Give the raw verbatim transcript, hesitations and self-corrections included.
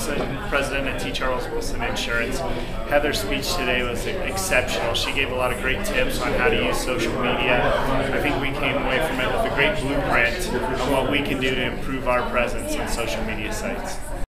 President at T. Charles Wilson Insurance. Heather's speech today was exceptional. She gave a lot of great tips on how to use social media. I think we came away from it with a great blueprint on what we can do to improve our presence on social media sites.